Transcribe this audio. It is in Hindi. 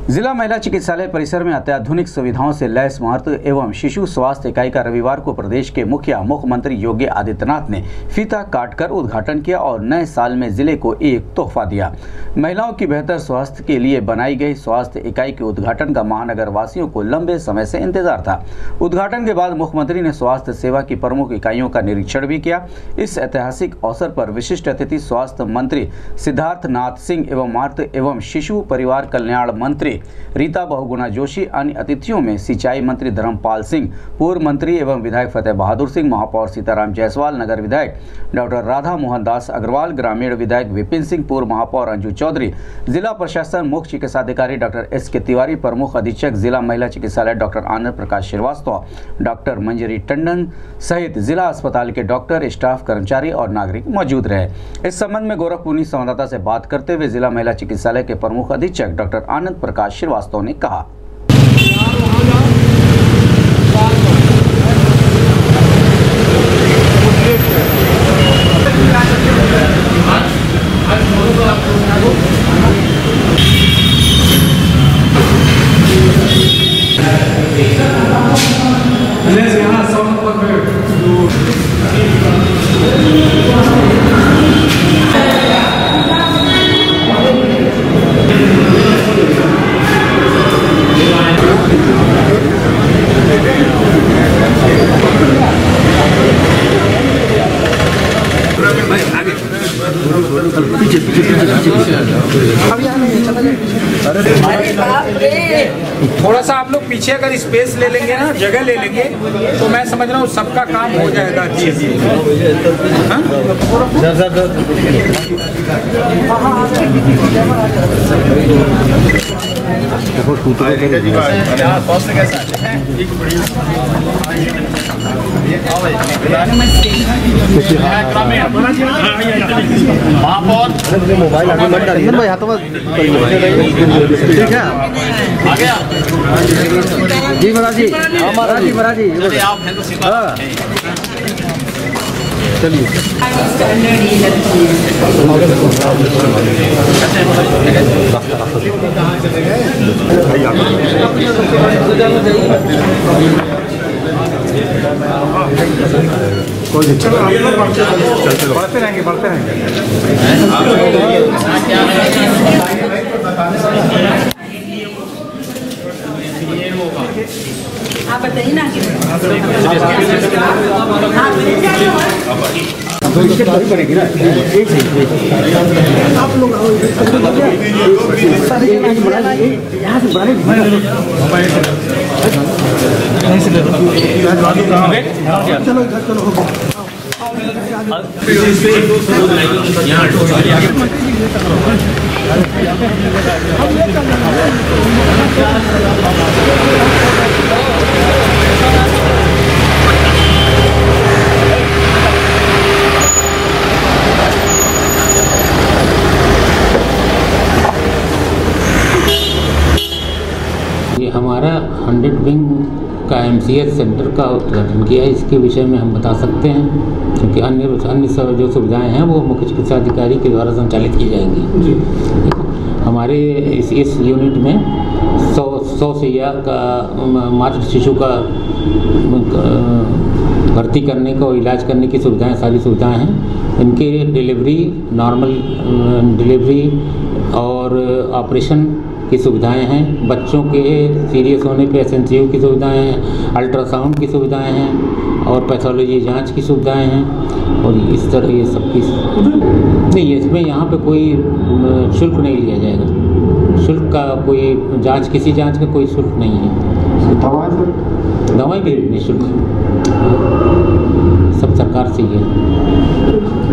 जिला महिला चिकित्सालय परिसर में अत्याधुनिक सुविधाओं से लैस मातृ एवं शिशु स्वास्थ्य इकाई का रविवार को प्रदेश के मुख्यमंत्री योगी आदित्यनाथ ने फीता काटकर उद्घाटन किया और नए साल में जिले को एक तोहफा दिया। महिलाओं की बेहतर स्वास्थ्य के लिए बनाई गई स्वास्थ्य इकाई के उद्घाटन का महानगर वासियों को लंबे समय से इंतजार था। उद्घाटन के बाद मुख्यमंत्री ने स्वास्थ्य सेवा की प्रमुख इकाइयों का निरीक्षण भी किया। इस ऐतिहासिक अवसर पर विशिष्ट अतिथि स्वास्थ्य मंत्री सिद्धार्थनाथ सिंह एवं मातृ एवं शिशु परिवार कल्याण मंत्री रीता बहुगुणा जोशी, अन्य अतिथियों में सिंचाई मंत्री धर्मपाल सिंह, पूर्व मंत्री एवं विधायक फतेह बहादुर सिंह, महापौर सीताराम जायसवाल, नगर विधायक डॉक्टर राधा मोहन दास अग्रवाल, ग्रामीण विधायक विपिन सिंह, पूर्व महापौर अंजू चौधरी, जिला प्रशासन मुख्य चिकित्साधिकारी डॉक्टर एस.के. तिवारी, प्रमुख अधीक्षक जिला महिला चिकित्सालय डॉक्टर आनंद प्रकाश श्रीवास्तव, डॉक्टर मंजरी टंडन सहित जिला अस्पताल के डॉक्टर, स्टाफ, कर्मचारी और नागरिक मौजूद रहे। इस संबंध में गोरखपुर संवाददाता से बात करते हुए जिला महिला चिकित्सालय के प्रमुख अधीक्षक डॉक्टर आनंद प्रकाश श्रीवास्तव ने कहा। थोड़ा सा आप लोग पीछे अगर स्पेस ले लेंगे ना, जगह ले लेंगे, तो मैं समझ रहा हूँ सबका काम हो जाएगा। मोबाइल ठीक है, आ गया जी महाराज जी, महाराज जी, महाराज जी आप हैं तो चलिए। चलो बढ़ते रहेंगे, बढ़ते रहेंगे। आप बताइए ना पड़ेगी ना, आप लोग यहाँ से चलो हमारा 100 विंग का MCH सेंटर का उद्घाटन किया है। इसके विषय में हम बता सकते हैं, क्योंकि अन्य जो सुविधाएं हैं वो मुख्य चिकित्सा अधिकारी के द्वारा संचालित की जाएंगी। हमारे इस यूनिट में 100 शैय्या का मातृ शिशु का भर्ती करने का और इलाज करने की सुविधाएं, सारी सुविधाएं हैं। इनके डिलीवरी, नॉर्मल डिलीवरी और ऑपरेशन की सुविधाएं हैं। बच्चों के सीरियस होने पे SNCU की सुविधाएं हैं, अल्ट्रासाउंड की सुविधाएं हैं और पैथोलॉजी जांच की सुविधाएं हैं। और इस तरह ये सब की नहीं, इसमें यहाँ पे कोई शुल्क नहीं लिया जाएगा। शुल्क का कोई जांच, किसी जांच का कोई शुल्क नहीं है। दवाई भी निःशुल्क, सब सरकार से ही है।